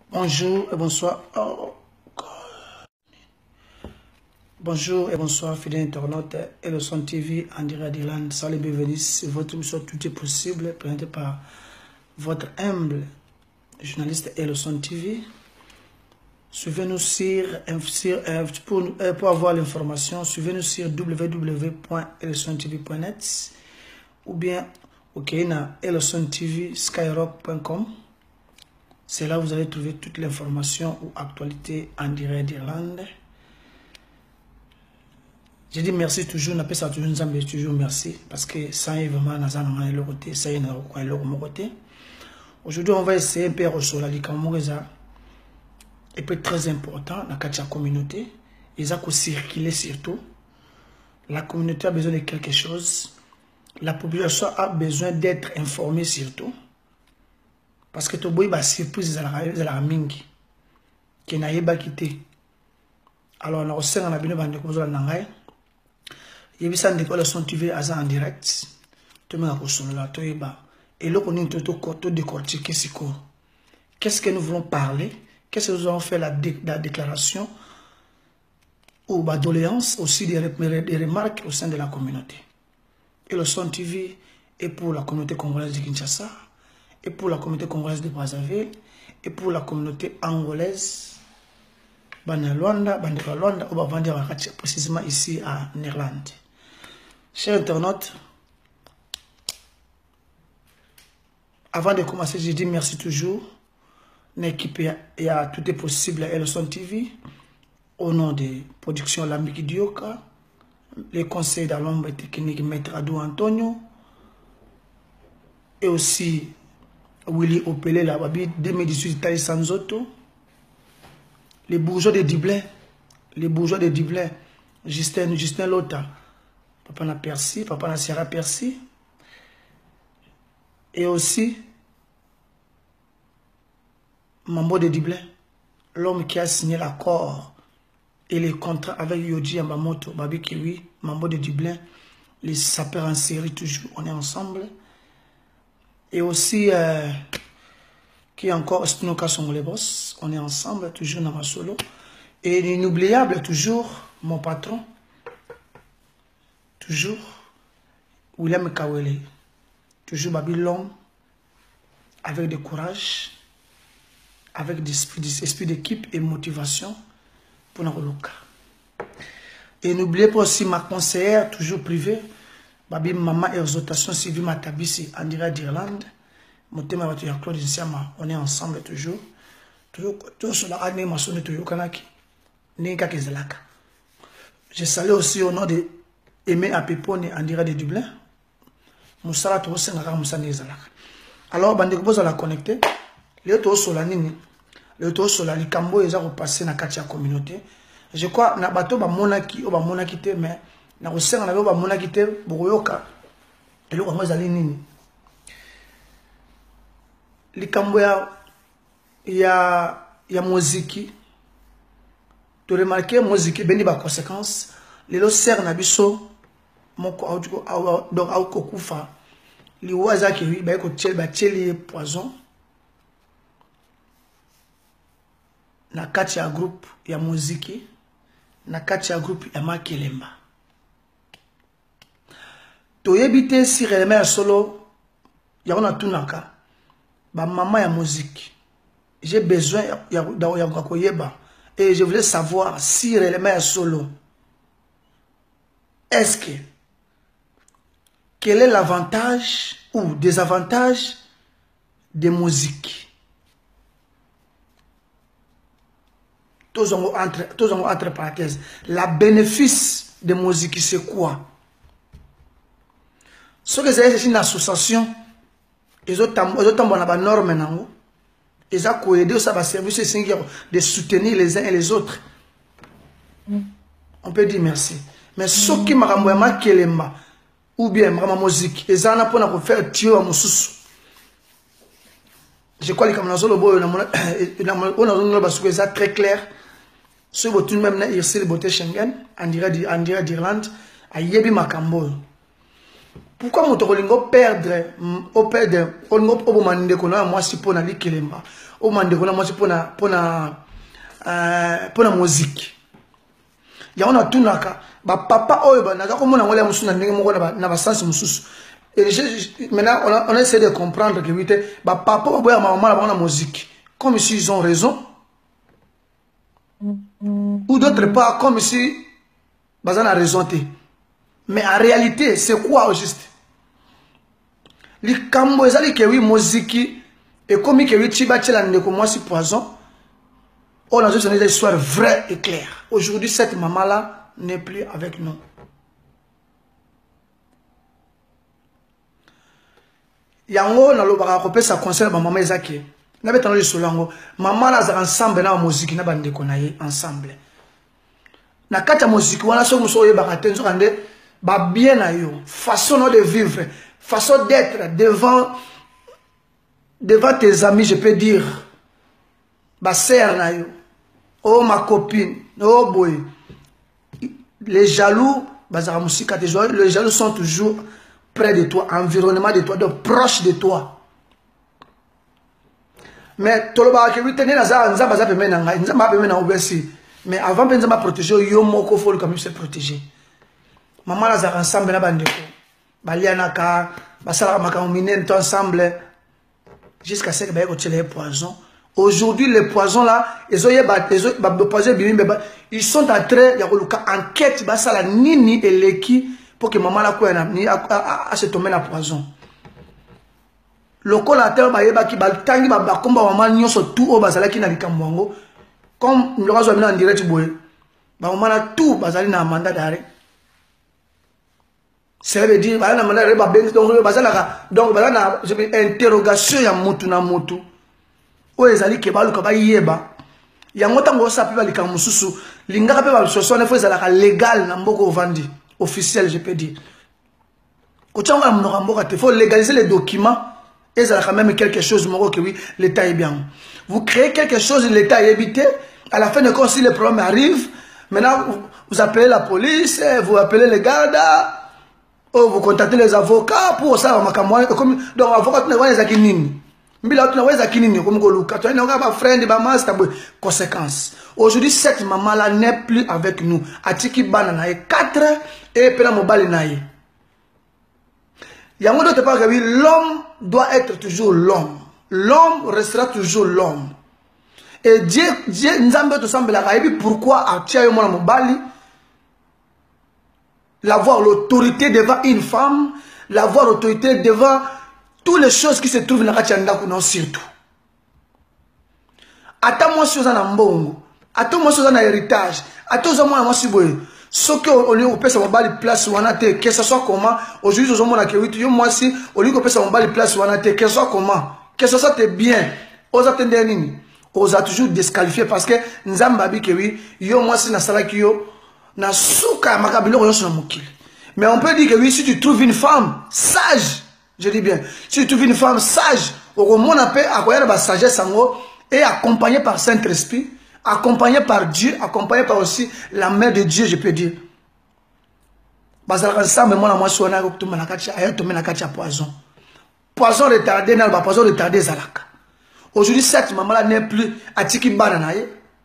Bonjour et bonsoir. Bonjour et bonsoir, fidèles internautes et le son TV en direct d'Irlande. Salut, bienvenue. C'est votre émission Tout est possible, présentée par votre humble journaliste et le son TV. Suivez-nous pour avoir l'information. Suivez-nous sur www.elesontv.net ou bien au Kenya elesontv skyrock.com. C'est là où vous allez trouver toute l'information ou actualité en direct d'Irlande. Je dis merci toujours, on appelle ça toujours, nous avons toujours merci, parce que ça est vraiment dans un côté, ça est dans un côté. Aujourd'hui, on va essayer un peu de recevoir les Camerounais, et puis très important dans la communauté. Ils ont circulé surtout. La communauté a besoin de quelque chose. La population a besoin d'être informée surtout. Parce que tu as surprise de la mingi qui n'a pas quitté. Alors, on a aussi un abonné de Nangai. Il y a des gens qui sont en direct. Tu as et là, on est tout décortiqué. Qu'est-ce que nous voulons parler? Qu'est-ce que nous avons fait la déclaration ou la doléance, aussi des remarques au sein de la communauté. Et le son TV est pour la communauté congolaise de Kinshasa, et pour la communauté congolaise de Brazzaville, et pour la communauté angolaise, Luanda, ou précisément ici en Irlande. Chers internautes, avant de commencer, je dis merci toujours. L'équipe et à tout est possible à Elson TV, au nom de production Lambiki Dioka, les conseils de l'ombre technique Maître Adou Antonio, et aussi Willy Opele, la Babi 2018 Italie Sanzoto, les bourgeois de Dublin, Justin Lota, Papa na Percy, Papa na Sierra Percy, et aussi Mambo de Dublin, l'homme qui a signé l'accord et les contrats avec Yoji Yamamoto, Babi Kiwi, Mambo de Dublin, les sapeurs en série, toujours, on est ensemble. Et aussi, qui est encore Spinoka Songole Boss, on est ensemble, toujours dans ma solo. Et l'inoubliable, toujours, mon patron, toujours, William Kawele, toujours Babi Long, avec du courage, avec des esprit d'équipe et motivation pour notre cas. Et n'oubliez pas aussi ma conseillère, toujours privée, Babi Maman Exaltation Sylvie Matabisi, en direct d'Irlande. Mon thème est Claude Nsiama, on est ensemble toujours. Toujours sur la année, ma sonne toujours Kanaki. Je salue aussi au nom de Aimé Apepone, en direct de Dublin. Moussala Toro Senara Moussa Nezalaka. Alors, bandeko vous allez connecter. Les tours sur la nini. Le tour sur la Likambo, ils ont repassé dans la communauté. Je crois que na bato ba monaki o ba monaki te mais na kosenga na ba monaki te boyoka eloko ngo ezali nini likambo ya muziki to remarquer muziki beni ba conséquences lelo ser na biso moko donc au kokufa liwaza ki wi ba ko tcheli poison na kati ya groupe ya muziki na kati ya groupe ya Makelemba. Toyebite si réellement ya solo ya on a tunaka ba maman ya musique. J'ai besoin ya koyeba et je voulais savoir si réellement ya solo. Est-ce que quel est l'avantage ou désavantage de musique? Tous entre parenthèses, la bénéfice de musique, c'est quoi? Ce que c'est une association, ils ont des normes, ils ont aidé au service de soutenir les uns et les autres. On peut dire merci. Mais ce qui m'a ramené Kelemba, ou bien ma musique, ils ont pour faire tuer à Moussous. Je crois que c'est très clair. Ce que même ici le beauté Schengen en direct d'Irlande a yebi makambo. Pourquoi mon tolingo perdre au mande qu'on a moi si pour na likelemba au mande qu'on a moi si pour na musique ya on a tout naka ba papa oyo ba naka komona ngole musu na ndenge moko na ba sens mususu et maintenant on essaie de comprendre que oui ba papa ba boya maman na musique comme si ils ont raison ou d'autre part comme si bazan a raison té. Mais en réalité, c'est quoi au juste? Les cambo ezali que oui musique et comme que oui tiba tela ndeko moi si poison. On a juste une histoire vraie et claire. Aujourd'hui, cette maman là n'est plus avec nous. Yango na lobaka ko pesa conseil ba maman ezaki. Na betano le solango. Maman là za ensemble na musique na bandeko na ye ensemble. Na kata musique wana so muso ye ba tenzo kande ba bien à yo, façon de vivre, façon d'être devant tes amis, je peux dire, ba sœur na yo, oh ma copine, oh boy, les jaloux, les jaloux sont toujours près de toi, environnement de toi, donc proche de toi. Mais toloba ke witene na za nza baza peme na ngai, nza ma peme na obesi, mais avant de me protéger, yo moko faut quand même se protéger. Maman là ensemble na bandeko balianaka basala makambo minene tout ensemble jusqu'à ce que ba ko tshele poison. Aujourd'hui les poisons là ils sont en train ya koluka enquête basala nini eleki pour que maman là ko à se tomber na poison. Lokola terre ba yeba ki baltangi ba komba maman nyonso tout o basala ki na likambo comme nous avons en direct boye ba maman là tout basali na mandat d'arrêt. Ça veut dire donc interrogation ya mutu na mutu o ezali ke baluka ba yeba yango tango sapi balika mususu lingaka pe ba sosone fo ezalaka légal na mboko vandi officiel je peux dire ko tshanga mnoka mboka te faut légaliser les documents et ça quand même quelque chose moko que oui l'état est bien vous créez quelque chose l'état est évité à la fin de compte si le problème arrive maintenant vous appelez la police vous appelez les gardes. Oh, vous contactez les avocats pour ça, comme donc avocat tu n'as pas kinini. Mbila tu n'as pas kinini comme Goluka. Tu n'as pas friend, ba master conséquence. Aujourd'hui cette maman là n'est plus avec nous. Atiki banana 4 et pena mobile naïe. Yango d'autre part que l'homme doit être toujours l'homme. L'homme restera toujours l'homme. Et Dieu nzambe to semble la et pourquoi atia yo mona mobile l'avoir l'autorité devant une femme, l'avoir l'autorité devant toutes les choses qui se trouvent dans la Kachanda, non surtout. Attends-moi sur un ambongo, attends-moi sur un héritage, attends-moi moi si vous ce qu'on lui peut ça va place où on a été, que ce soit comment, aujourd'hui nous avons la qualité, moi si on lui peut ça va place où on a été, que ce soit comment, que ce soit bien, aux attendez nini, aux a toujours disqualifié parce que nous avons babi que oui, yo moi si na salaki yo. Mais on peut dire que oui, si tu trouves une femme sage, je dis bien, si tu trouves une femme sage, au moins on peut accueillir la sagesse et accompagnée par Saint-Esprit, accompagnée par Dieu, accompagnée par aussi la main de Dieu, je peux dire. Poison retardé, poison retardé, zalaka. Aujourd'hui, cette maman-là n'est plus à Tiki Bananaye.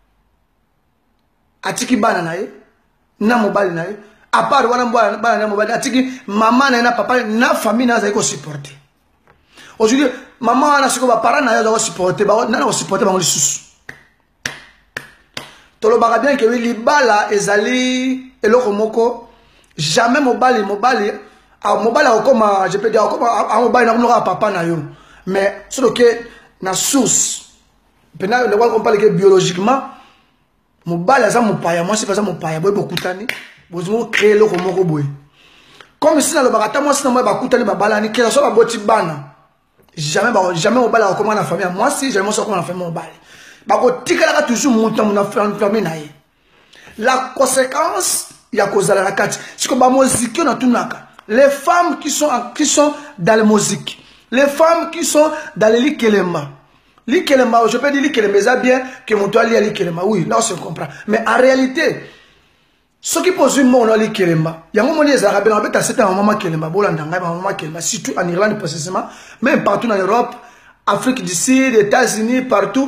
À Tiki Bananaye. Na mobile na à part wana mbwa na mobile atiki maman na papa na famille na zaiko supporter aujourd'hui maman na siko ba parents na zaiko supporter ba na supporter ba lisusu tolo ba bien que libala ezali eloko moko jamais mobile comme je peux dire comme a mobile na papa na yo mais sur que na source pena le on parle que biologiquement mobile aza mopaya moi c'est pas ça mopaya boy bokutani bozo créer loko moko boy comme si na lo bakata moi si na moi bakutani babalani kela so baboti bana jamais mobile a comment na famille moi si jamais so comment na famille mobile bako tikala toujours monta na famille na ye la conséquence ya kozala la kati siko ba musique na tunaka les femmes qui sont dans la musique les femmes qui sont dans les likelemba. Likelemba, je peux dire Likelemba, c'est bien que mon toit lit à Likelemba. Oui, là on se comprend. Mais en réalité, Ce qui pose une mot, on a les Kelemba. Il y a un moment où les Arabes ont fait un moment Kelemba, surtout en Irlande précisément, même partout en Europe, Afrique du Sud, États-Unis, partout.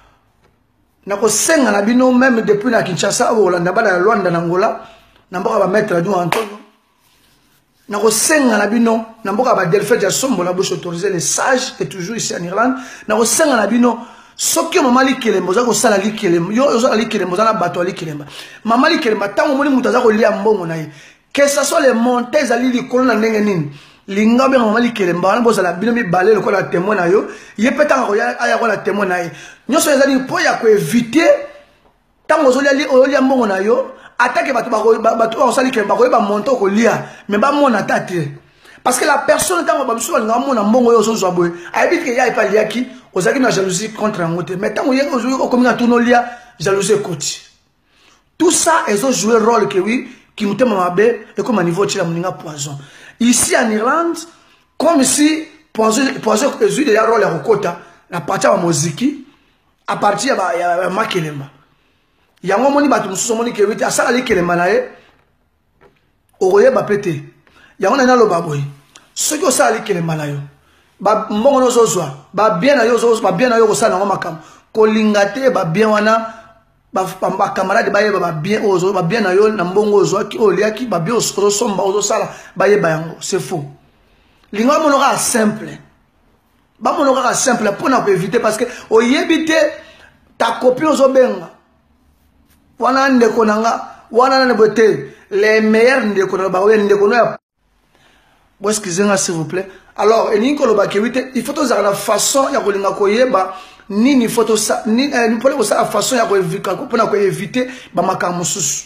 Même depuis Kinshasa, ou la Luanda, Angola, n'a pas mettre la douane Antonio. Nako senga na bino na mboka ba Delphi ya sombo la bouche autorisé les sages et toujours ici en Irlande nako senga na bino soki mama likelemba za ko sala likelemba yo za likelemba za na bato likelemba mama likelemba tango moni mutu za ko lia mbongo na ye que ça soit les montées ali likolo na ndenge nini linga be mama likelemba na boza la bino mi balé ko la témoin na yo ye petanga ko ya aya ko la témoin na ye nyoso ezali po ya ko éviter tango zo lia mbongo na yo attaque bato osali ke bako ba monto ko lia mais ba mona tate parce que la personne tant ba biso nga mona mbongo yo zo boye ayebit ke ya ipa liaki ozaki na jalousie contre ngote mais tant oye ozo okomi na tuno lia jalousie koti tout ça ezo jouer rôle que oui qui mutema mabe et comme à niveau tila muninga poison ici en Irlande comme si poison ezo de rôle ya kokota na partir ya muziki à partir ya makelemba yango moni batu mususu moni ke witi asala likelemba na ye okoye ba pete yango na loba boy soki osala likelemba na yo ba mbongo no zozwa ba bien na yo zozwa ba bien na yo ko sala ngo makam ko lingate ba bien wana ba camarade ba ye ba bien ozo ba bien na yo na mbongo ozwa ki oliaki ba bien ozo somba ozo sala ba ye ba yango c'est faux linga monoka simple ba monoka simple pour na ko éviter parce que oyebite ta copie ozo benga wana ndeko nanga wana na bote les meilleurs ndeko na ba ndeko na bo excusez-moi s'il vous plaît alors et ninko lo ba kewite il faut toza la façon ya kolinga koyeba nini photo ça ni pour le ça la façon ya ko éviter ko pona ko éviter ba makambo susu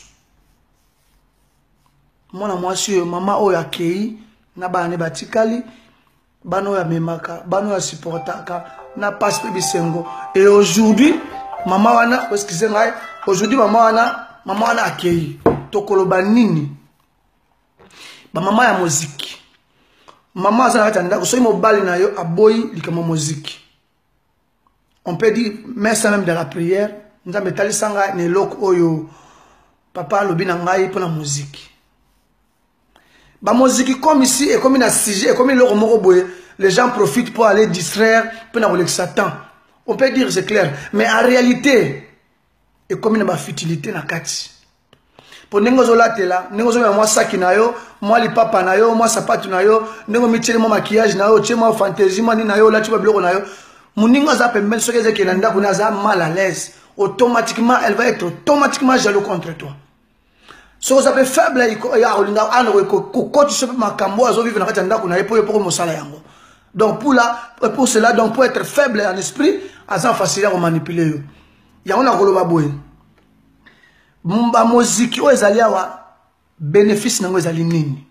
mona mwasi mama oyo akei na bana batikali bano ya memaka bano ya supportaka na passe bisengo et aujourd'hui maman wana excusez-moi aujourd'hui maman wana akei tokoloba nini ba maman ya muziki maman azana tanda ko soyi mobali na yo aboyi likama muziki on peut dire mais ça même de la prière nzambe talisanga ne lok oyo papa lobi na ngai pour la musique ba muziki comme ici et comme na sujet et comme le moko boye les gens profitent pour aller distraire pour na le Satan on peut dire c'est clair mais en réalité et comme une futilité na kati pour nengo zo latela nengo zo moi saki na yo moi li papa na yo moi sapatu na yo nengo michele moi maquillage na yo che moi fantaisie moi ni na yo la tu ba biloko na yo muningo za pembe soki ezeke na ndako na za mal à l'aise automatiquement elle va être automatiquement jaloux contre toi so za pe faible ya olinga ana ko coach so makambo azo vivre na kati ndako na yepo yepo mosala yango donc pour cela donc pour être faible en esprit azan facile à manipuler yo ya on a koloba boye mba muziki o ezali awa bénéfice nango ezali nini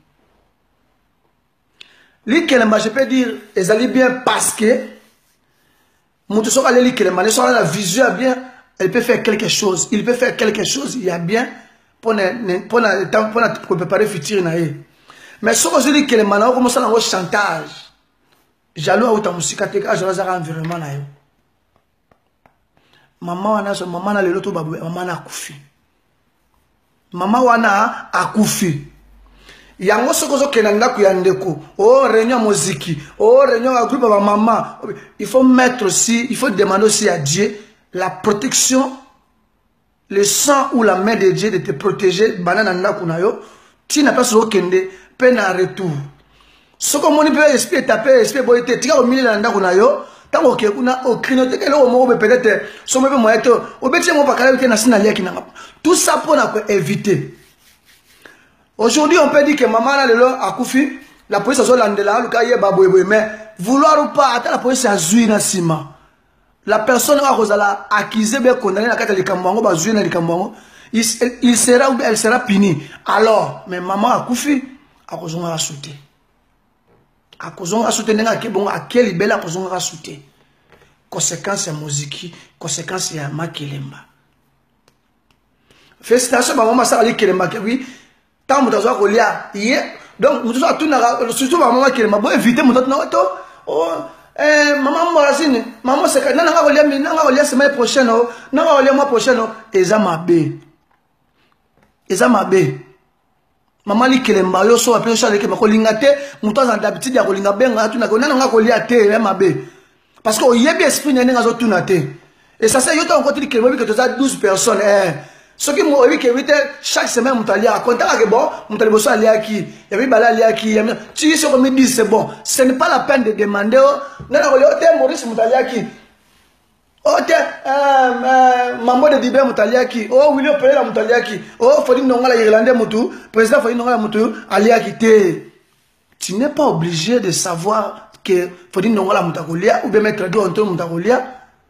likelemba je peux dire ezali bien parce que mutu soka le likelemba ne soka la vision bien elle peut faire quelque chose il peut faire quelque chose il y a bien pour préparer futur na ye mais soka zo likelemba na ko mosala ngo chantage jaloux auta musika te ka jaloux za environnement na yo maman wana so maman na lelo to babu maman na kufi maman wana akufi yango soko zo kenanga ku ya ndeko oh réunion musique oh réunion à groupe ba maman il faut mettre aussi il faut demander aussi à Dieu la protection le sang ou la main de Dieu de te protéger banana ndako na yo ti na pas so kende peine en retour soko moni pe esprit taper esprit boyete tika au milieu na ndako na yo tango ke kuna o crinote ke lo mo peut-être somme pe moyeto o betie mo pakala ke na sinalia kinanga tout ça pour na éviter aujourd'hui on peut dire que maman là lelo akufi la police a landela luka ye baboyeboy mais vouloir ou pas ata la police a zui na sima la personne a kozala accusé be condamné na kata likambango ba zui na likambango il sera ou elle sera punie alors mais maman akufi a kozonga sauter a kozonga sauter nenga ke bon akeli bela kozonga sauter conséquence ya musique conséquence ya makelemba félicitations ba maman ça kelemba ke oui tant mutu azwa kolia ye donc mutu atunaka surtout ba maman kelemba bo éviter mutu na to oh maman Morasine maman c'est que nanga kolia semaine prochaine nanga kolia mois prochain eza mabe eza mabe mama likelemba yo so apesha leke makolinga te muto za d'habitude ya kolinga benga tuna ko nana nga kolia te ya mabe parce que oyebi esprit nene nga zo tuna te et ça c'est yo to encore likelemba que tu as 12 personnes ce qui moi que vite chaque semaine mutalia compta que bon mutali boso alia ki ya bi bala alia ki tu sais comme dit c'est bon ce n'est pas la peine de demander nana ko yo te Maurice mutalia ki ote mambo de dibe mutaliaki William Pereira mutaliaki Foding Nongala irlandais mutu président Foding Nongala mutu aliaki te. Tu n'es pas obligé de savoir que Foding Nongala mutakolia ou bien mettre deux entre mutakolia.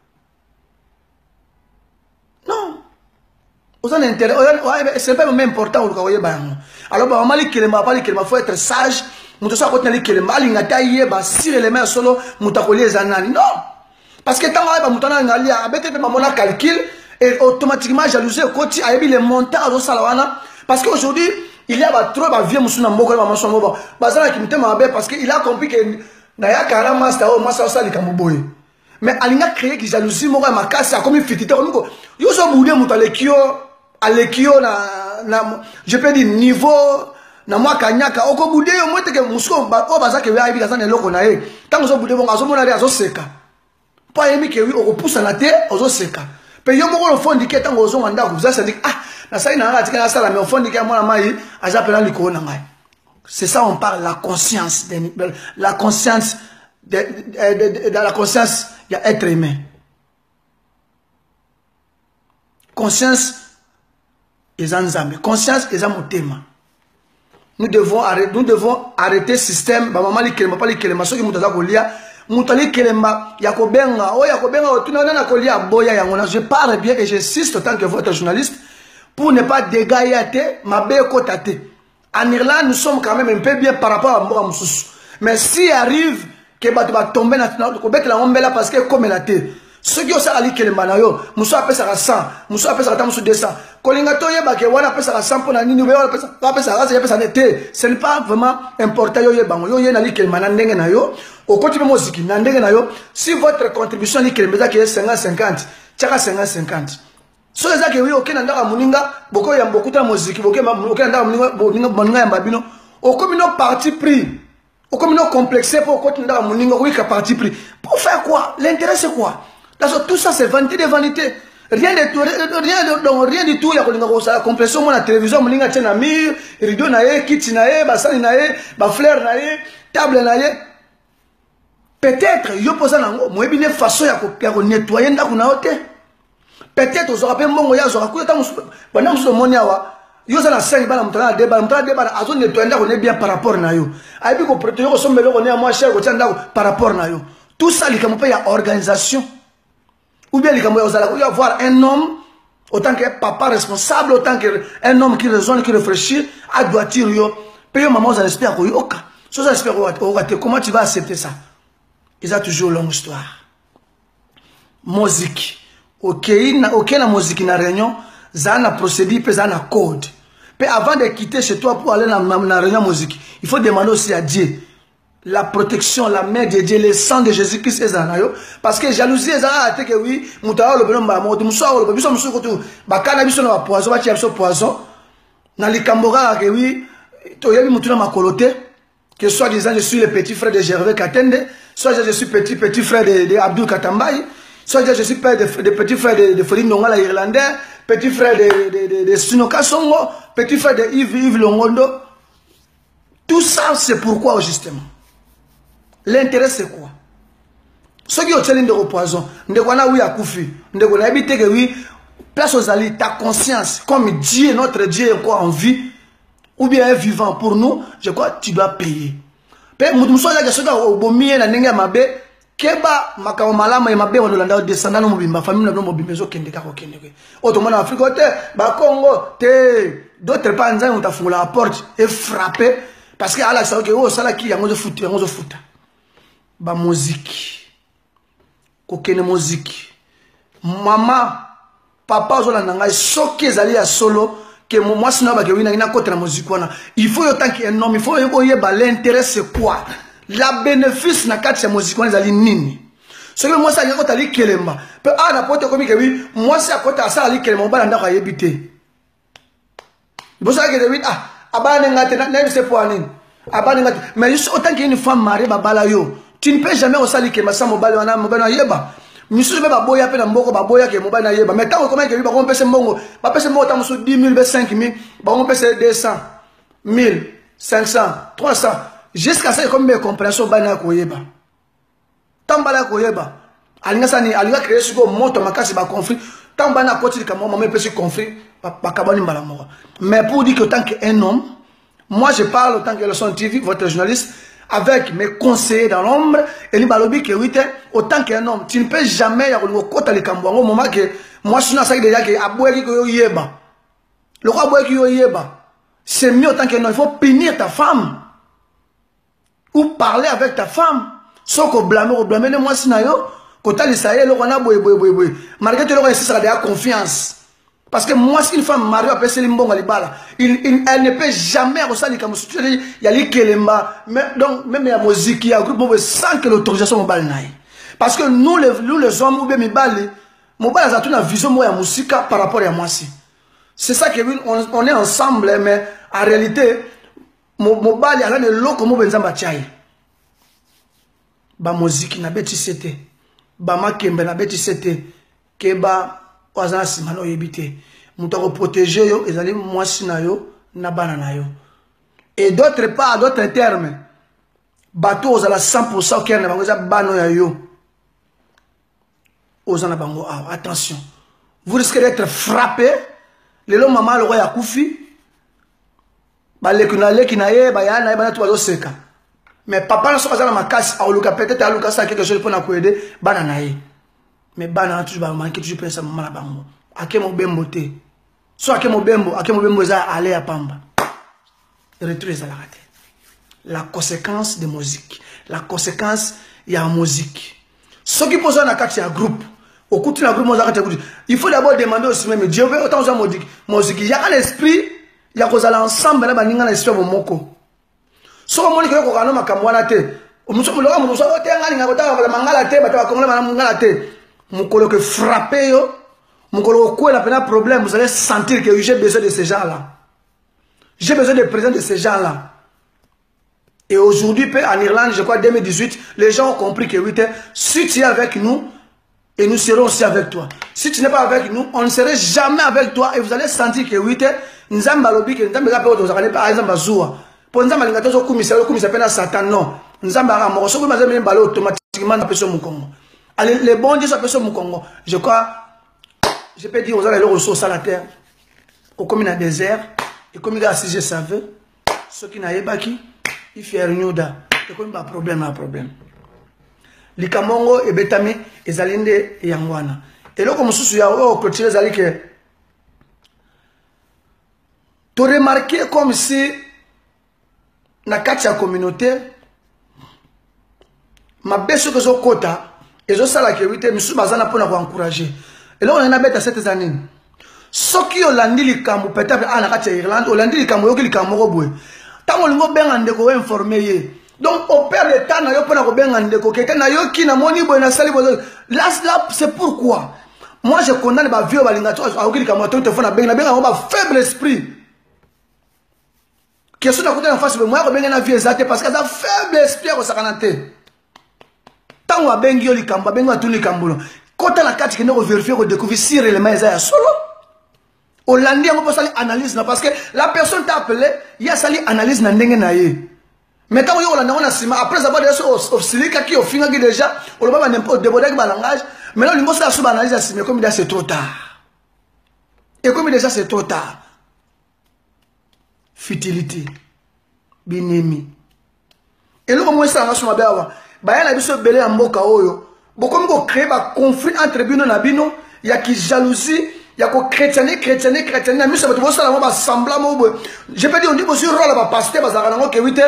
Non. Aux intérêt c'est pas même important au kawoye ba. Alors ba mali kelema pas kelema faut être sage mutu sa kotna li kelema lingata yeba sire les mains solo mutakolia zanani. Non. Parce que tant que calcul et automatiquement jalousie côté a les montants au salawana parce qu'aujourd'hui il y a trop de vieux musulmans moko ba maso moko bazana ki mutema ba parce que il a compris que na ya kara master o master sali kamuboye mais alinga créer ki jalousie moko ma kasa comme fitité comme yo so boudé mutalekio alekio na je peux dire niveau na moi kanyaka oko boudé yo mote ke musko ba o bazaka we aibi kazana eloko na ye tango so boudé bonga so mona azo seka. Pas aimé que oui, on repousse à la terre, on se seka. Puis yo moko le fond di ketango ozo manda vous ça dit na ça ina ngati kana sala mais au fond di ke moi mai aja pela likoro na ngai. C'est ça on parle la conscience de la conscience de la conscience il y a être humain. Conscience est en conscience est en motema. Nous devons arrêter système ba mama likelema pas likelema soki mutaza kolia mutali kelemba yakobenga otuna na kolia boya yangona. Je parle bien et j'insiste en tant que votre journaliste pour ne pas dégailler ma belle côté. En Irlande nous sommes quand même un peu bien par rapport à moi mais si arrive que ba tomber na ko bête la ombela parce que comme la terre ceux qui ont ça ali kelemba na yo muso apesa ka 100 muso apesa ka tamuso 200 kolinga to yeba ke wana apesa ka 100 pona nini we apesa ka apesa nete ce n'est pas vraiment important yo yebango yo yena ali kelemba na ndenge na yo au côté de musique na ndenge na yo si votre contribution ali kelemba ki 50-50 chaka 50-50 so eza ke oui okena ndaka muninga boko ya bokuta musique okena ndaka muninga ya mbabino okomino parti pris okomino complexé pour côté ndaka muninga oui ka parti pris pour faire quoi l'intérêt c'est quoi. Tout ça c'est vanité de vanité. Rien du tout. Il y a la compression de la télévision, il y a un mur, rideau, kitchen, bassin, fleur, table. Peut-être, il y a une façon de nettoyer. Peut-être, vous aurez bon, il y a yo za na 5 bana mutana débat azo nettoyer ndako ne bien par rapport na yo. Aibi ko protéger ko sombelo ko ne moi cher ko tanda par rapport na yo. Tout ça il y a organisation. Ou bien il y a avoir un homme, autant que papa responsable, autant qu'un homme qui raisonne, qui réfléchit, à doit tirer. Puis maman, vous espère que comment tu vas accepter ça? Ils ont toujours une longue histoire. Musique. Ok, la musique na réunion, ça a procédé, puis ça a code. Puis avant de quitter chez toi pour aller dans la réunion musique, il faut demander aussi à Dieu. La protection, la main de Dieu, le sang de Jésus-Christ est en eux. Parce que jalousie est en que oui, moutao le bonhomme mort, moussoa le biso moussou kotou, bakana biso na poison, ba tia biso poison. Na likambora que oui, to yebi moutuna makolote, que soit disant je suis le petit frère de Gervais Katende, soit je suis petit frère de Abdul Katambaye, soit je suis père de petit frère de Foding Nongala irlandais, petit frère de Sinoka Songo, petit frère de Yves Longondo. Tout ça c'est pourquoi justement. L'intérêt c'est quoi? Ceux qui ont tenu de poison, ne connaissent oui à Koufi, ne connaissent que oui, place aux alliés, ta conscience, comme Dieu, notre Dieu est encore en vie, ou bien est vivant pour nous, je crois que tu dois payer. Pe mutumso ya soka obomie na ndenge mabe, keba makao malama ya mabe wanolanda descendant no mobimba famille na no mobimba zo kende ka ko kende ke. Otomona Afrique te, ba Congo te, d'autres pas nzai utafungula la porte et frapper parce que ala sa que oh sala ki yango zo futa. Ba musique kokene musique mama papa zo la nanga soki ezali ya solo que moi sinon ba ke wina ina côté la musique wana il faut autant qu'un homme il faut yeba l'intérêt c'est quoi la bénéfice na kati ya musique wana ezali nini ce que moi ça ngako tali kelemba pe na pote komi ke oui moi c'est à côté ça ali kelemba bana ndako yebité C'est pour ça que David, mais juste autant qu'il y a une femme mariée, tu ne peux jamais aussi que ma femme mobile yeba. Monsieur me baboya pe na mboko baboya ke mobile na yeba. Mais tant comment que lui ba on pèse mbongo, ba pèse mbongo tant so 10 000 5 000, ba on pèse 200 1000 500 300 jusqu'à ça comme compréhension bana ko yeba. Tant bala ko yeba. Alinga sani alinga créer suko moto makasi ba conflit. Tant bana côté ka maman me pèse conflit ba kabani mbala moko. Mais pour dire que tant qu'un homme, moi je parle autant que le son TV, votre journaliste, avec mes conseillers dans l'ombre, et les balobi que oui, autant qu'un homme, tu ne peux jamais y avoir le côté les cambouans au moment que moi je suis dans ça déjà que aboué qui yeba. Le roi aboué qui yeba. C'est mieux autant qu'un homme, il faut punir ta femme. Ou parler avec ta femme. Sauf qu'on blâme, moi si nayo, quand tu as les le roi n'a boué. Malgré que le roi ça a confiance. Parce que moi, si une femme mariée après Célimbon elle ne peut jamais ressentir comme si il y a les kelemba, donc même la musique, il y a un groupe sans que l'autorisation me balle. Parce que nous les hommes, ou bien me balle, mon balle a une vision moi la musique par rapport à moi si. C'est ça que on est ensemble, mais en réalité, mon balle il y a un loco mo benzamba chai. Ba musique na beti c'était, ba makembe na beti c'était, keba Oazana simano yebite. Moutako protéger yo, ezali mwasi na yo, na bana na yo. Et d'autre part, d'autres termes, bateau ozala 100% au kerne, bango za bano ya yo. Ozana bango ah, attention. Vous risquez d'être frappé. Le long maman le roi ya koufi. Ba lekunale kinaye, ba yana ye, ba na tout bazo seka. Mais papa na soka zana makasi, a oluka peut-être a oluka ça quelque chose pour na aider, bana na ye. Mais bana toujours ba manquer toujours penser maman la bango ake mo bembo te so ake mo bembo za aller à pamba retrouver ça la conséquence de musique la conséquence ya musique ce qui pose na kati ya groupe au coup na groupe moza kati il faut d'abord demander aussi même Dieu veut autant za musique il y a l'esprit il y a cause ensemble na baninga na esprit bomoko so moni ko ko kana makamwana te omuso muloka muso te ngani ngakota la mangala te bato bakongola mangala te. Mukolo que frappé yo, mukolo ko la peine problème, vous allez sentir que j'ai besoin de ces gens-là. J'ai besoin de présence de ces gens-là. Et aujourd'hui, en Irlande, je crois 2018, les gens ont compris que oui, si tu es avec nous, et nous serons aussi avec toi. Si tu n'es pas avec nous, on ne serait jamais avec toi et vous allez sentir que oui, nzamba lobi que nzamba gape oto zakane par exemple zoua. Pour nzamba lingato zo kumisa pena Satan non. Nzamba ra mo so ko mazeme mbalo automatiquement na peso mukongo. Allez, les bons dieux s'appellent au Congo. Je crois, je peux dire aux gens, les ressources à la terre, au commun dans désert, et comme il y a si je savais, ceux qui n'avaient pas qui, il fait un yoda. Et comme il y a un problème. Les Kamongo et Betami, et Zalinde et Yangwana. Et là, comme je suis au clôture, Zali que. Tu as remarqué comme si, dans la communauté, ma baisse que je quota, et je sais que oui, monsieur Bazana pour nous encourager. Et là, on a bête à cette année. Ce qui ont landi les camous, peut-être à la Irlande, on landi les camous, qui les camous roboué. Tant qu'on a bien en informé. Donc, au père de temps, on a bien en déco, quelqu'un n'a eu qui n'a moni, bon, sali, là, c'est pourquoi. Moi, je condamne ma vie au balingato, à qui les camous, tout le temps, on a bien un faible esprit. Qui est sur la côté en face de moi, on a bien un vie exacte, parce qu'il a un faible esprit à Sakanate. Tant on bengi oli kamba bengi atuli kambulo kota la kati kende ko vérifier ko découvrir si réellement ils a solo Hollandi on peut sali analyse parce que la personne t'a appelé il y a sali analyse na ndenge na ye mais quand on a sima après avoir des ofsilika qui au final déjà on va n'importe déborder ba langage mais là l'impossible sous analyse mais comme il c'est trop tard et comme déjà c'est trop tard futilité binemi et là au moins ça va sur ma bawa bah la biso belé en mboka oyo beaucoup ko créer ba conflit entre bino na bino ya ki jalousie ya ko chrétienné na miso bato bosala mo ba semblant mo je peux dire on dit aussi rôle ba pasteur bazaka nango ke wite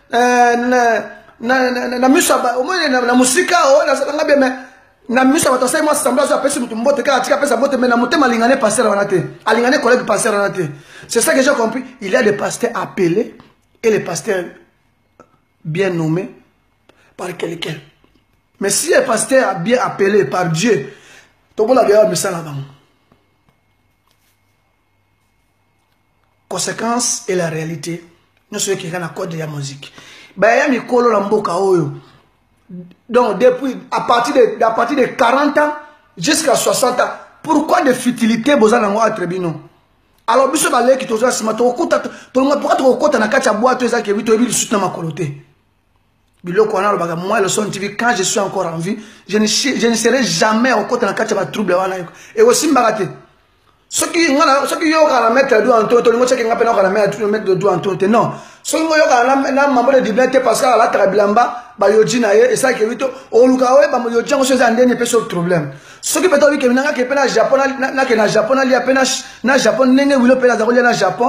na miso ba au moins na musika o na sanga bien mais na miso bato sai mo semblant so apesi mutu mbote ka atika pesa mbote mais na motema lingane pasteur wana te alingane collègue pasteur wana te c'est ça que j'ai compris il y a des pasteurs appelés et les pasteurs bien nommés par quelqu'un. Mais si le pasteur est bien appelé par Dieu, tout le monde a bien mis ça là-bas. conséquence et la réalité. Nous sommes qui ont code de la musique. Bah, il y a Mikolo Lamboka Oyo. Donc, depuis, à partir de 40 ans jusqu'à 60 ans, pourquoi des futilités vous avez en tribunal? Alors, biso balé qui toza sima to okuta to nga pourquoi to okota na kati ya boîte eza ke bito bi soutenir ma coloté. Biloko wana lobaga moi le son TV quand je suis encore en vie, je ne serai jamais okota na kati ya trouble wana et aussi mbagate. Ce qui yo ka mettre le doigt en tonte, ngo cheke ngapena ka mettre le doigt en tonte. Non. Ce qui yo ka na mambo de diblete parce que la trabilamba ba yoji na ye et ça ke bito oluka we ba mo yoji ngo chose andeni pe so problème. Ce qui peut être que minanga ke pena Japon na ke na Japon ali apena na Japon nenge wilo pena za na Japon.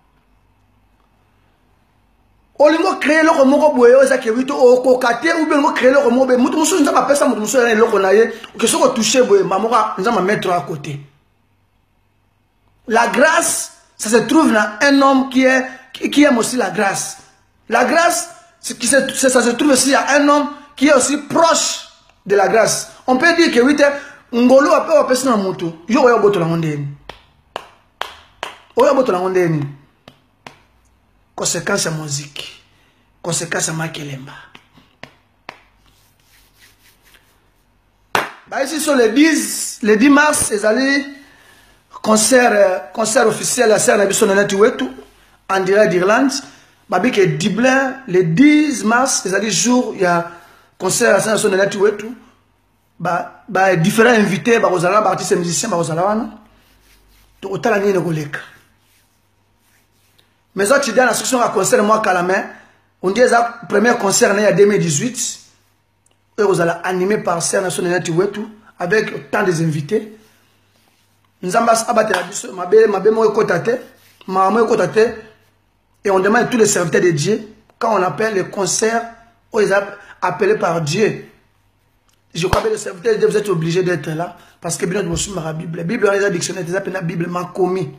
Olingo créer loko moko boyo za ke bito o kokate ou bien ngo créer loko moko be mutu musu nza ba pesa mutu musu na loko na ye que ce ko toucher boyo mamoka nza ma mettre à côté. La grâce, ça se trouve dans un homme qui aime aussi la grâce. La grâce, ça se trouve aussi à un homme qui est aussi proche de la grâce. On peut dire que oui, ngolo a pas personne en moto. Yo oya boto la mondeni. Oya boto la mondeni. Conséquence à musique. Conséquence à Makelemba. Bah ici sur les 10 mars, ils allaient concert officiel à Serre-Nabisson en direct d'Irlande. Babi qui est Dublin, le 10 mars, c'est-à-dire jour, il y a concert à Serre-Nabisson. Bah, différents invités, bah, aux artistes et musiciens, bah, aux alawana. Donc, autant la nuit de Goleka. Mais autres, tu dis, la section à concert, moi, Calamé, on dit, le premier concert, il y a 2018. Et vous allez animé par Serre-Nabisson avec autant des invités. Nous avons et on demande à tous les serviteurs de Dieu, quand on appelle les concerts, on les a appelés par Dieu. Je crois que les serviteurs de Dieu, vous êtes obligés d'être là, parce que bien sûr, la Bible, la Bible, les dictionnaires, la Bible m'a commis.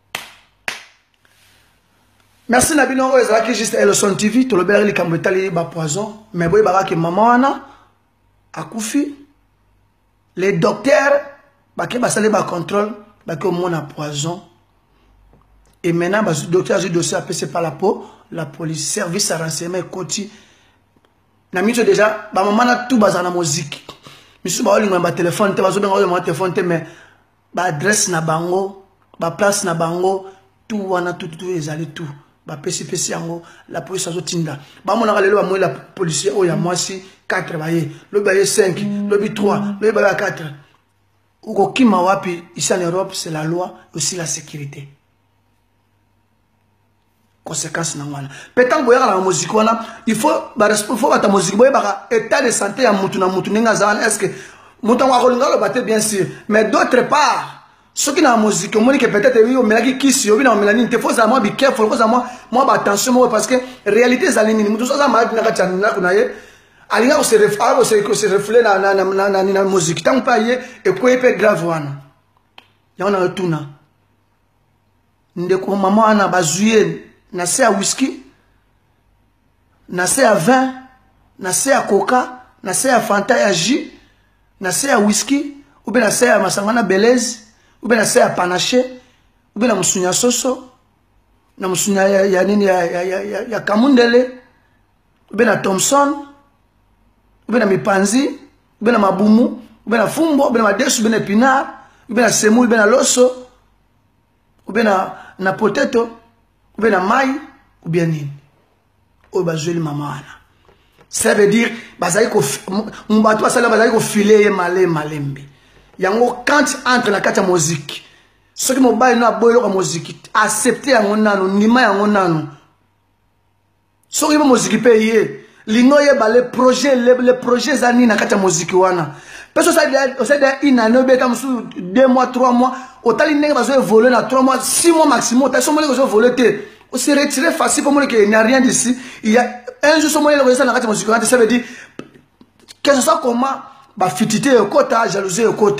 Merci Nabino, qui juste Elson TV, tout le bien, il y a poison, mais bon, il y a maman, a Koufi, les docteurs, qui va salir contrôle, qui au a poison. Et maintenant, le docteur a dit dossier appelé par la police, service à renseignement, côté. Na mis déjà, maman a tout basé na musique. Monsieur ba oli ngamba téléphone, te bazo benga mo téléphone te mais ba adresse na bango, ba place na bango, tout wana tout ezali tout. Ba pesi yango, la police azo tinda. Ba mona ka lelo ba mo la policier o ya mwasi 4 baye, le baye 5, le 3, le baye 4. Uko kima wapi ici en Europe, c'est la loi aussi la sécurité. Conséquence nangwana. Peut-être boya la musique wana, il faut ta musique boya ba état de santé ya mutu na mutu ninga zana est-ce que mutu wa kolinga lo baté bien sûr, mais d'autre part ceux qui na musique on dit que peut-être oui on melaki kisi obi na melanine te faut ça moi be careful faut ça moi ba attention moi parce que réalité za nini mutu ça ma na ka na kunaye alinga ko se reflet na musique tant pas yé et quoi est grave wana ya on a tuna ndeko maman ana bazuye nase à whisky, nase à vin, nase à coca, nase à fanta ya jus, nase à whisky, ou bien nase à masangana beleze, ou bien nase à panaché, ou bien na musunya soso, na musunya ya nini ya kamundele, ou bien na Thompson, ou bien na mipanzi, ou bien na mabumu, ou bien na fumbo, ou bien na madesu, ou bien na pinard, ou bien na semu, ou bien na loso, ou bien na potato, ou bien na mai, ou bien nini. Ou bien jouer maman. Ça veut dire, bazali ko mbato asala bazali ko filer malembe. Yango quand entre la kata musique. Ce qui mobile na boyo ko musique, accepter yango nanu, nima yango nanu. So ki musique payer. Lingo ye ba les projets zani na kata musique wana. Parce que ça dit une année beta musu 2 mois 3 mois autant il n'a pas voler dans 3 mois 6 mois maximum t'as sommé que voler on se retirer facile pour moi qu'il n'y a rien d'ici il y a un jour sommé le ça na kati musique ça veut dire que ce soit comment ba fitité au quota jalousie au quota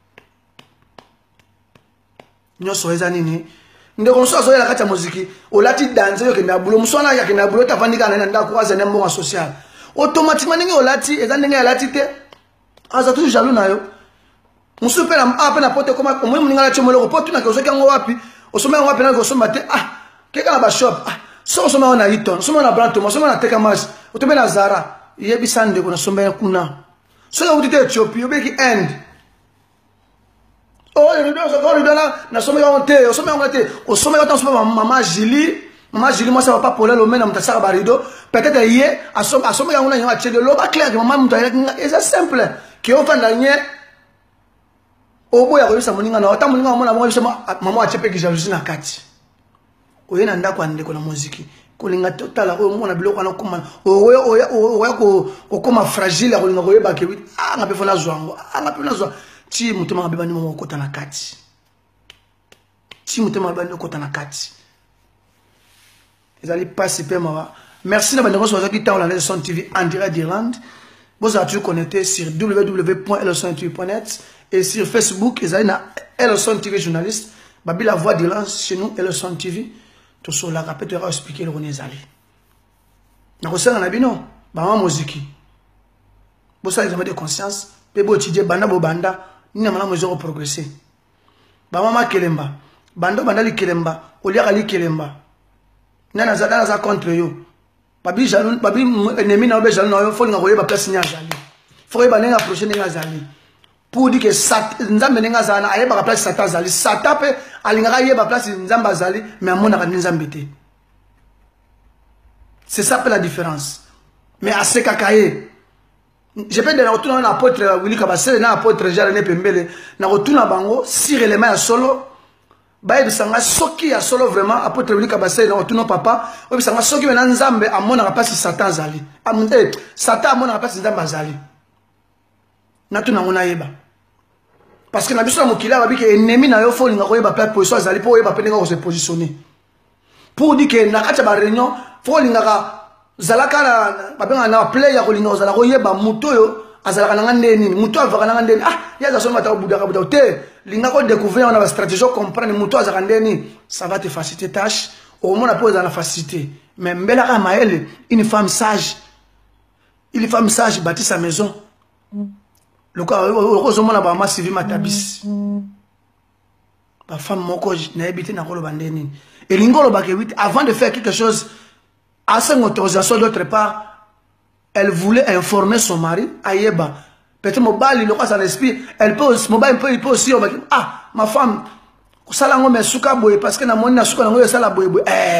nyo so ezani ni ndeko so so la kati musique o lati danser yo ke na bulo musona ya ke na bulo tafandika na ndako kwa zene mbonga social automatiquement ningi o lati ezani ngi ya lati te aza toujours jaloux na yo musu pe na apa na pote koma omwe muninga la chomolo ko potu na kozo kango wapi osome ngo wapi na kozo mate Quelqu'un ba shop. Ah, so so na Eton, so na Branton, so na Tekamas, o to be na Zara. Yebi sande ko na so be kuna. So ya utite Ethiopia, obeki end. Oh, il na so me honte, o so me honte. O so me honte so maman Julie. Maman Julie, moi ça va pas pour le mena mta sara barido. Peut-être hier, à so me ngona nywa tche de loba clair que maman mta c'est simple. Qui on fait dernier. Au bout ya ko bisa moninga na ota moninga mona mo bisa maman achepe ki jalousie na kati. Oye na ndako ande ko na muziki. Kolinga totala ko mona biloko na kuma. Oya ko koma fragile ko linga ko yeba ke ah ngape fona zwango. Ah ngape na zwa. Ti mutema ngabeba ni mo kota na kati. Ti mutema ngabeba ni kota na kati. Ils allaient participer mawa. Merci na bandeko so qui dans la Elson TV en direct d'Irlande. Vous êtes toujours connectés sur www.elsontv.net et sur Facebook, ils allaient na Elson TV journaliste. Babi la voix d'Irlande chez nous Elson TV. Tout ça là rapide va expliquer le René Zali. Na kosala na bino ba ma muziki. Bo ça examen de conscience, pe bo étudier banda bo banda, ni na mana mo progresser. Ba mama kelemba, banda banda li kelemba, olia li kelemba. Nana za contre yo. Babi jalon, babi ennemi na obe jalon na yo, faut nga koyeba place nya Zali. Faut yeba nenga prochaine nga Zali. Pour dire que Satan nzambe nenga zana ayeba place Satan Zali. Satan pe alingaka yeba place nzamba Zali, mais amona ka nzambe te. C'est ça la différence. Mais à ce kakaye, je peux dire retourner à l'apôtre Willy Kabasele, na apôtre Jarene Pembele, na retourner bango, si éléments à solo, baye bisanga soki ya solo vraiment apôtre Willy Kabasele na retourner papa, o bisanga soki na nzambe amona ka place Satan Zali. Amunde Satan amona ka place nzamba Zali. Na tuna ngona yeba. Parce que na biso mokila babi ke ennemi na yo fo linga ko yeba place position Zali po yeba pelenga ko se positionner. Pour dire que na kati ba réunion fo linga ka zalaka na babenga na play ya ko linga zala ko yeba muto yo azalaka na ndeni muto avaka na ndeni ah ya za soma ta budaka budaka te linga ko découvrir on a stratégie comprendre muto azalaka ndeni ça va te faciliter tâche au moins après dans la facilité mais mbela ka maele une femme sage bâtit sa maison le quoi heureusement na ba ma civil matabis ba femme moko na ebité na ko lo bandeni et lingolo ba ke avant de faire quelque chose à son autorisation d'autre part, elle voulait informer son mari, Ayeba. Peut-être mobile, il a son esprit, elle peut aussi, mobile, il peut aussi, ah, ma femme, ça me souka boye, parce que na mon na souka na ça la boye.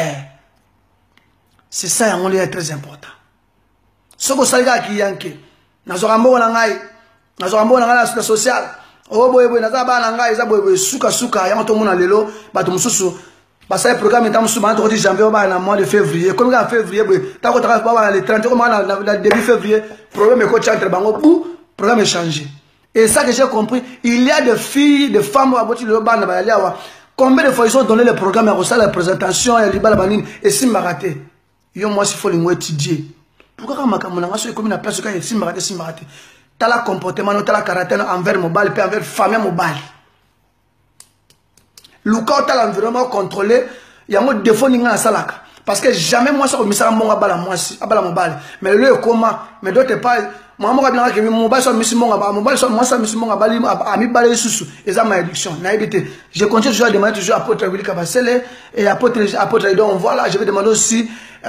C'est ça, on est très important. Ce que ça y a qui yanke, na zorambo na ngai, na la social, oh boye boye, na zaba na ngai, za boye souka, ya to mona lelo, ba to mususu. Parce que le programme est en janvier, au mois de février. Comme en février, le 30 début février, le programme est entre bango, le programme est changé. Et ça que j'ai compris, il y a des filles, des femmes, combien de fois ils ont donné le programme à la présentation, et si maraté. Moi, il faut étudier. Pourquoi quand je suis comme une place, si maraté, tu as le comportement, tu as le caractère envers mobile, puis envers famille mobile. Luka ta l'environnement contrôlé, il y a un défaut n'inga salaka parce que jamais moi ça comme ça mon abala moi si abala mobile mais le comment mais d'autres pas moi moi bien que mobile soit misi mon abala mobile soit moi ça misi mon abala ami balé susu et ça ma éducation na évité je continue toujours à demander toujours apôtre Willy Kabasele et apôtre donc voilà je vais demander aussi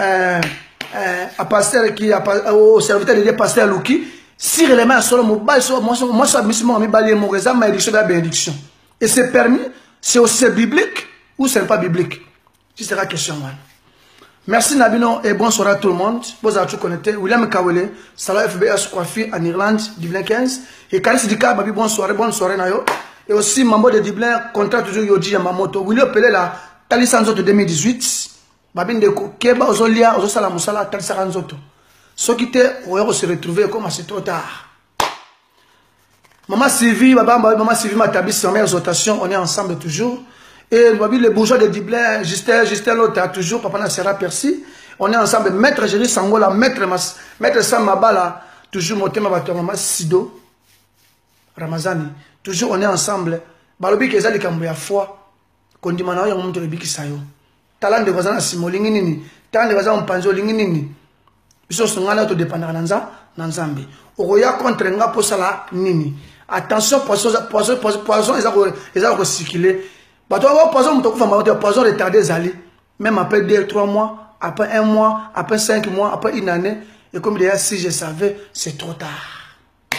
à pasteur qui au serviteur de pasteur Luki si réellement solo mobile soit moi soit misi mon ami balé mon ça ma éducation la bénédiction et c'est permis. C'est aussi biblique ou c'est pas biblique? C'est la question. Merci Nabino et bonsoir à tout le monde. Vous êtes tous connectés. William Kawele, Salah FBS Kwafi en Irlande, Dublin 15. Et Karis Dika, Babi, bonsoir Nayo. Et aussi membre de Dublin, contrat toujours Yoji Yamamoto. William Pelé la Tali Sanzoto 2018. Babi Ndeko, Keba Ozolia, Ozosala Moussala, Tali Sanzoto. Ceux qui étaient, on se retrouver comme c'est trop tard. Maman Sylvie, maman Sylvie Matabis, sa mère exhortation, on est ensemble toujours. Et les bourgeois de Dublin, Justin Lota, toujours, Papa Nassera Percy. On est ensemble. Maître Géry Sangola, Maître Sam Mabala, toujours Motema Bato, Maman Sido, Ramazani. Toujours on est ensemble. Balobi Kezali Kamboya foi. Kondimana ya mtu lebiki sayo. Talande wazana simo linginini. Talande wazana mpanzo linginini. Biso songana to dépendra nanzambi. Okoya contre nga posala nini. Attention, poison, ils ont circulé. Poison, poison retardé, Zali. même après 2, 3 mois, après 1 mois, après 5 mois, après une année. Et comme déjà, si je savais, c'est trop tard.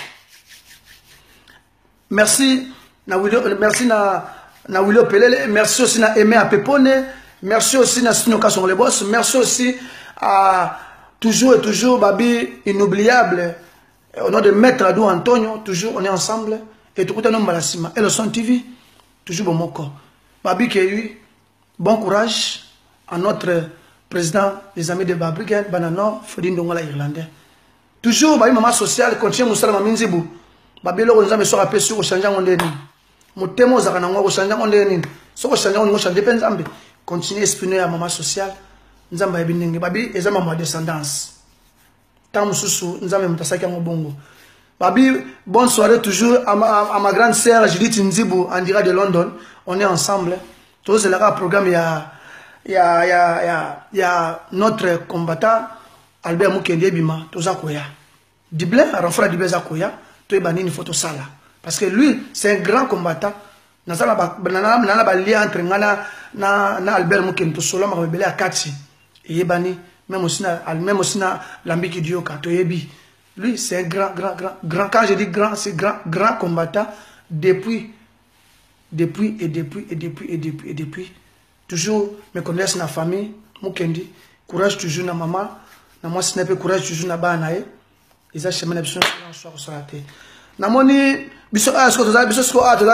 Merci, merci na Willow Pelele, merci aussi na Aimé Apepone, merci aussi na Sinoka Son les boss, merci aussi à toujours et toujours, Babi, inoubliable, au nom de Maître Adou Antonio, toujours on est ensemble, et tout le monde Balasima, et le Son TV, toujours bon mon corps. Babi qui a eu, bon courage à notre président des amis de Babrigade, Banano, Fodine Dongola Irlandais. Toujours, Babi maman sociale, continue Moussala Maminzibou, Babi le Gonza me sera appelé sur le changement de l'année. Mon thème aux aranawa au changement de l'année. Ce que changement de l'année dépend de continuer à exprimer à maman sociale. Nous avons bien Babi et ma descendance. Tant Moussou, nous avons Moutasaki Mobongo. Babi, bonne soirée toujours à ma grande sœur Judith Nzibou en direct de London. On est ensemble. Tous les programmes, il y a notre combattant Albert Moukendi Bima, Tozakoya. Diblé, Renfra Diblé Zakoya, tu es banni une photo sale. Parce que lui, c'est un grand combattant. Nous avons un lien entre Albert Moukendi, Solo Mabele Akati, et Bani, même aussi na Lambiki Dioka, Toyebi. Lui, c'est un grand, quand je dis grand, c'est grand combattant depuis. Toujours me connaissent na famille, Moukendi, courage toujours na maman, na moi ce n'est pas courage toujours na banae, ils ont chemin d'absence sur la soirée. Na moni, biso est-ce que biso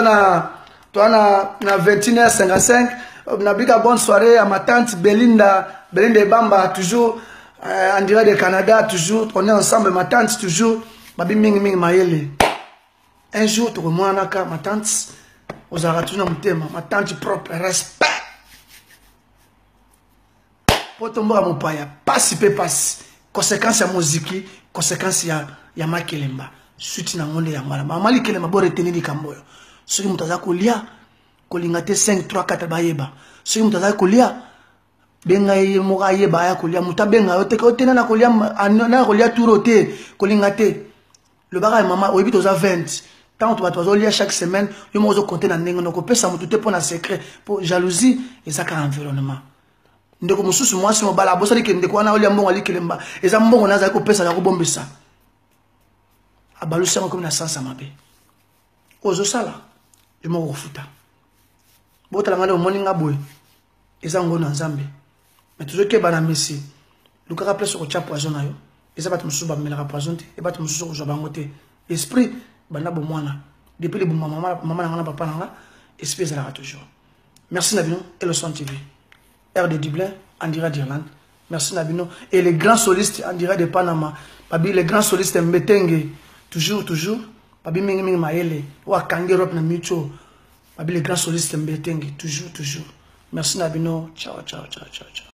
na 21h55, na bika bonne soirée à ma tante Belinda Bamba, toujours en direct de Canada, toujours, on est ensemble, ma tante toujours, babi mingi maele. Un jour, tu remontes ma tante, aux aratuna mutema, ma tante propre, respect. Pour tomber à mon paya, passe, conséquence à musique, conséquence ya makelemba. Suite na monde ya mala. Mama kelemba bo retenir di kamboyo. Soki mutaza kolia, kolingate 5 3 4 bayeba. Soki mutaza kolia, benga ye moka yeba ya kolia, mutabenga yote otena na kolia na kolia turote, kolingate. Le bagage maman, oyebi toza 20. Tant tu vas lire chaque semaine, yo mozo compter na ndenge noko pesa mutu pour na secret, pour jalousie et ça ka environnement. Ndeko mususu mwasi mobala bosali ke ndeko wana olia mbongo ali kelemba eza mbongo naza ko pesa ya ko bombisa abalusa ko na sansa mabe ozo sala je mo refuta botala ngana moninga boy eza ngona nzambe mais toujours ke bana messi lukaka place ko cha poison nayo eza batu mususu ba melaka poison te e batu mususu ko joba ngote esprit bana bo mwana depuis le maman na papa na esprit ezala toujours. Merci Nabino et le Son TV. R de Dublin, en direct d'Irlande. Merci Nabino. Et les grands solistes en direct de Panama. Babi, les grands solistes Mbetenge. Toujours. Babi Mingi Maele. Wa Kange Rop na Micho. Babi, les grands solistes Mbetenge. Toujours. Merci Nabino. Ciao.